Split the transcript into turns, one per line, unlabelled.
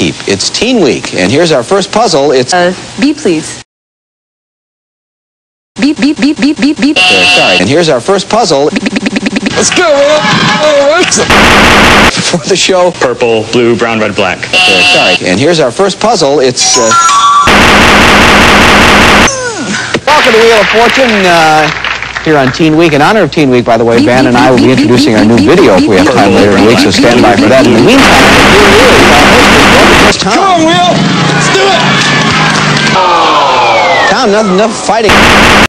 It's Teen Week, and here's our first puzzle. It's
B, please. Beep, beep, beep, beep, beep, beep.
Sorry. And here's our first puzzle. Let's go, for the show.
Purple, blue, brown, red, black.
Sorry. And here's our first puzzle. It's welcome to Wheel of Fortune here on Teen Week. In honor of Teen Week, by the way, Van and I will be introducing our new video if we have time later in the week, so stand by for that. In the meantime, here is Tom.
Come on, Will. Let's do it.
Tom, enough fighting.